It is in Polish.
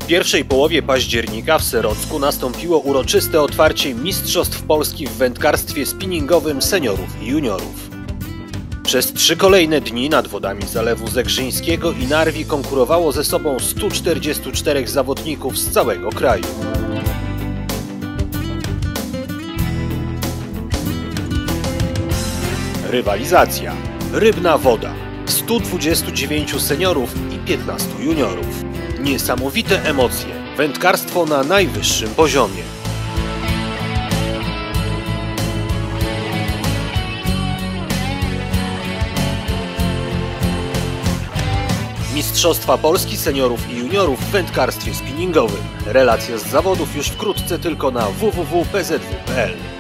pierwszej połowie października w Serocku nastąpiło uroczyste otwarcie Mistrzostw Polski w wędkarstwie spinningowym seniorów i juniorów. Przez 3 kolejne dni nad wodami Zalewu Zegrzyńskiego i Narwi konkurowało ze sobą 144 zawodników z całego kraju. Rywalizacja. Rybna woda. 129 seniorów i 15 juniorów. Niesamowite emocje. Wędkarstwo na najwyższym poziomie. Mistrzostwa Polski seniorów i juniorów w wędkarstwie spinningowym. Relacja z zawodów już wkrótce tylko na www.pzw.pl.